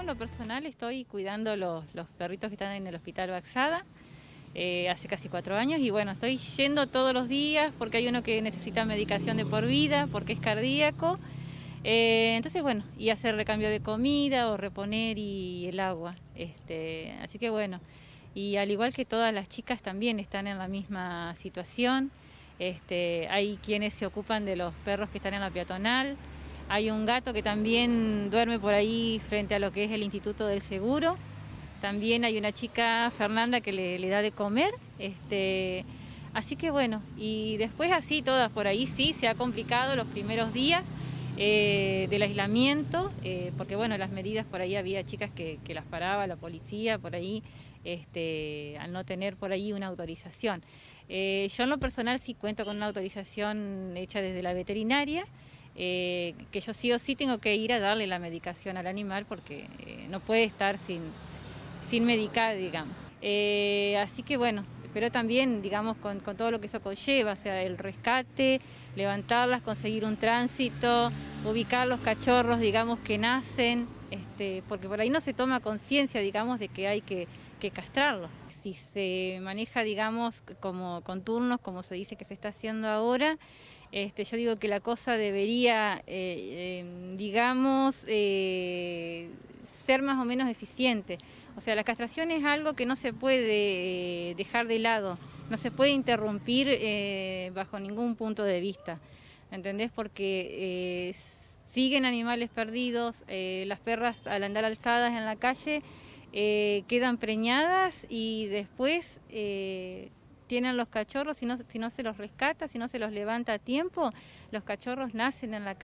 en lo personal estoy cuidando los perritos que están en el Hospital Baxada, hace casi 4 años, y bueno, estoy yendo todos los días porque hay uno que necesita medicación de por vida, porque es cardíaco. Entonces bueno, y hacer recambio de comida o reponer y el agua. Así que bueno, y al igual que todas las chicas también están en la misma situación. Hay quienes se ocupan de los perros que están en la peatonal. Hay un gato que también duerme por ahí frente a lo que es el Instituto del Seguro. También hay una chica, Fernanda, que le da de comer. Así que bueno, y después así todas por ahí sí se ha complicado los primeros días del aislamiento, porque bueno, las medidas por ahí había chicas que las paraba la policía por ahí, al no tener por ahí una autorización. Yo en lo personal sí cuento con una autorización hecha desde la veterinaria, que yo sí o sí tengo que ir a darle la medicación al animal porque no puede estar sin medicar, digamos. Así que bueno, pero también, digamos, con todo lo que eso conlleva, o sea, el rescate, levantarlas, conseguir un tránsito, ubicar los cachorros, digamos, que nacen, porque por ahí no se toma conciencia, digamos, de que hay que castrarlos. Si se maneja, digamos, como con turnos, como se dice que se está haciendo ahora, yo digo que la cosa debería, digamos, ser más o menos eficiente. O sea, la castración es algo que no se puede dejar de lado, no se puede interrumpir bajo ningún punto de vista, ¿entendés? Porque siguen animales perdidos, las perras al andar alzadas en la calle quedan preñadas y después tienen los cachorros, si no se los rescata, si no se los levanta a tiempo, los cachorros nacen en la calle.